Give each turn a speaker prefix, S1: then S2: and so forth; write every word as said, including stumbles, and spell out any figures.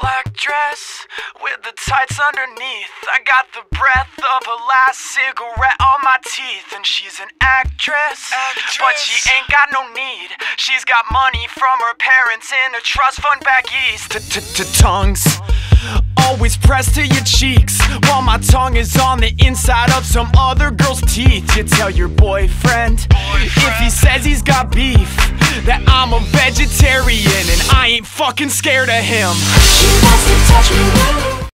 S1: black dress with the tights underneath. I got the breath of her last cigarette on my teeth. And she's an actress, actress, but she ain't got no need. She's got money from her parents in a trust fund back east. Tongues always pressed to your cheeks, while my tongue is on the inside of some other girl's teeth. You tell your boyfriend, boyfriend, if he says he's got beef, that I'm a vegetarian and I ain't fucking scared of him. She wants to touch me.